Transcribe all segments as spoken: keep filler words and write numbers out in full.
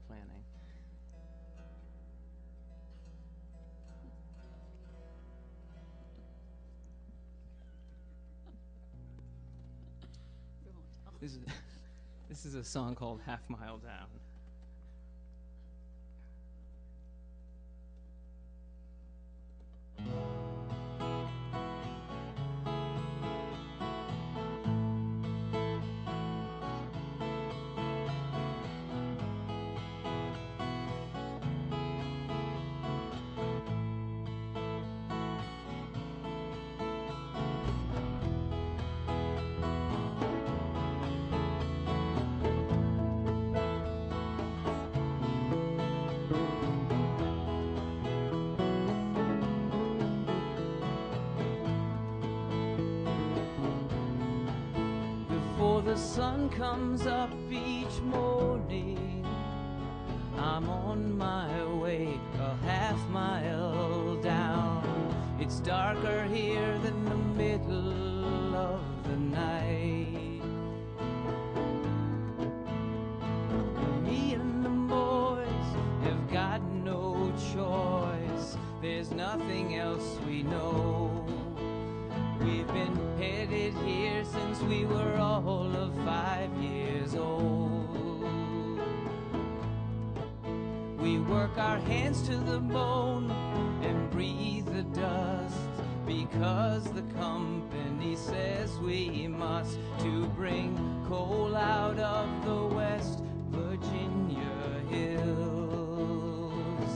planning. This is, this is a song called Half Mile Down. The sun comes up each morning, I'm on my way a half mile down. It's darker here than the middle of the night. Me and the boys have got no choice, there's nothing else we know. We've been headed here since we were all of five years old. We work our hands to the bone and breathe the dust because the company says we must, to bring coal out of the West Virginia hills.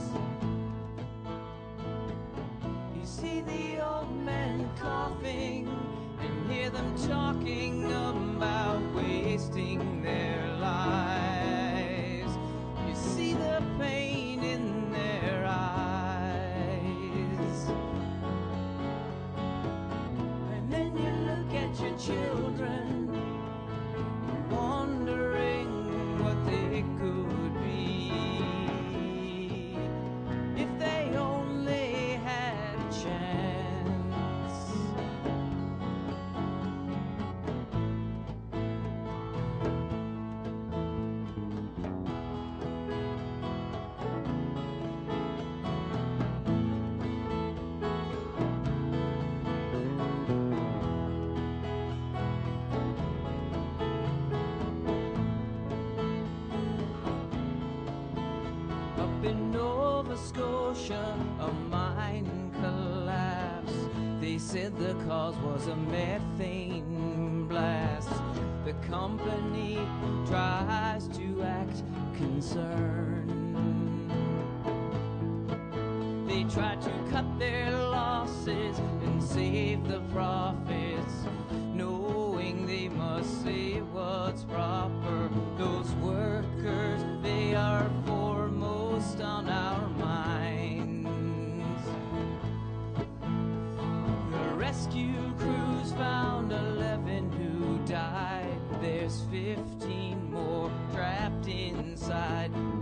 You see the old men coughing and hear them talking about wasting their lives. You see the pain in their eyes, and then you look at your children wondering what they could be if they only had a chance. In Nova Scotia, a mine collapsed. They said the cause was a methane blast. The company tries to act concerned. They try to cut their losses and save the profits, knowing they must say what's proper. Those workers, they are foremost on our minds. The rescue crews found eleven who died. There's fifteen more trapped inside.